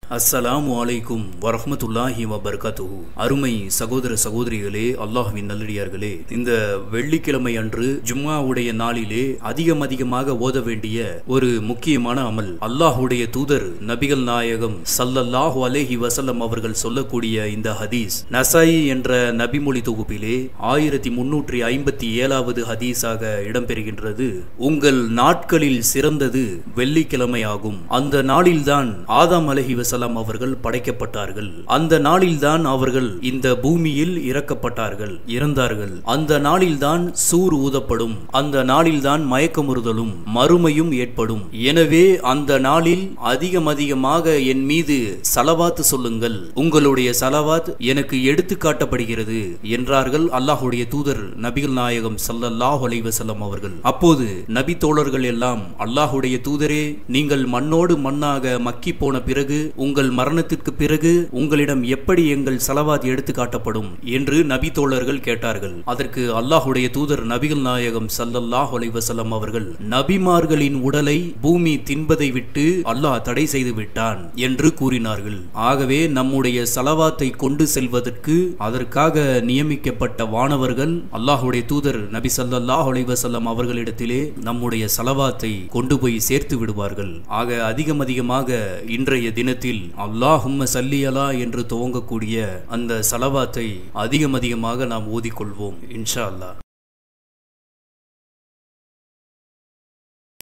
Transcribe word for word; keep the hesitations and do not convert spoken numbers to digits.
அஸ்ஸலாமு அலைக்கும் வரஹ்மத்துல்லாஹி வபரகாத்துஹு. அருமை சகோதர சகோதரிகளே, அல்லாஹ்வின் நல்லடியார்களே, இந்த வெள்ளிக்கிழமை அன்று ஜும்மாவுடைய நாளிலே அதிகம் அதிகமாக ஓத வேண்டிய ஒரு முக்கியமான அமல், அல்லாஹுடைய தூதர் நபிகள் நாயகம் ஸல்லல்லாஹு அலைஹி வஸல்லம் அவர்கள் சொல்லக்கூடிய இந்த ஹதீஸ் நசாயி என்ற நபிமொழி தொகுப்பிலே ஆயிரத்தி முன்னூற்றி ஐம்பத்தி ஏழாவது ஹதீஸாக இடம்பெறுகின்றது. உங்கள் நாட்களில் சிறந்தது வெள்ளிக்கிழமை ஆகும். அந்த நாளில்தான் ஆதாம் அலைஹி வஸல்லம் அவர்கள் படைக்கப்பட்டார்கள். அந்த நாளில்தான் அவர்கள் இந்த பூமியில் இறக்கப்பட்டார்கள், இறந்தார்கள். அந்த நாளில்தான் சூர் ஊதப்படும். அந்த நாளில்தான் மயக்கமுறுதலும் மறுமையும் ஏற்படும். எனவே அந்த நாளில் அதிகம் அதிகமாக என் மீது சலவாத் சொல்லுங்கள், உங்களுடைய சலவாத் எனக்கு எடுத்து காட்டப்படுகிறது என்றார்கள் அல்லாஹுடைய தூதர் நபிகள் நாயகம் ஸல்லல்லாஹு அலைஹி வஸல்லம் அவர்கள். அப்போது நபி தோழர்கள் எல்லாம், அல்லாஹுடைய தூதரே, நீங்கள் மண்ணோடு மண்ணாக மக்கி போன பிறகு, உங்கள் மரணத்திற்கு பிறகு உங்களிடம் எப்படி எங்கள் சலவாத் எடுத்து காட்டப்படும் என்று நபி தோழர்கள் கேட்டார்கள். அதற்கு அல்லாஹுடைய தூதர் நபிகள் நாயகம் ஸல்லல்லாஹு அலைஹி வஸல்லம் அவர்கள், நபிமார்களின் உடலை பூமி தின்பதை விட்டு அல்லாஹ் தடை செய்து விட்டான் என்று கூறினார்கள். ஆகவே நம்முடைய சலவாத்தை கொண்டு செல்வதற்கு அதற்காக நியமிக்கப்பட்ட வானவர்கள் அல்லாஹுடைய தூதர் நபி ஸல்லல்லாஹு அலைஹி வஸல்லம் அவர்களிடத்திலே நம்முடைய சலவாத்தை கொண்டு போய் சேர்த்து விடுவார்கள். ஆக அதிகம் அதிகமாக இன்றைய தினத்தில் அல்லாஹும்ம ஸல்லி அலா என்று துவங்கக்கூடிய அந்த சலவாத்தை அதிகம் அதிகமாக நாம் ஓதிக்கொள்வோம் இன்ஷா அல்லாஹ்.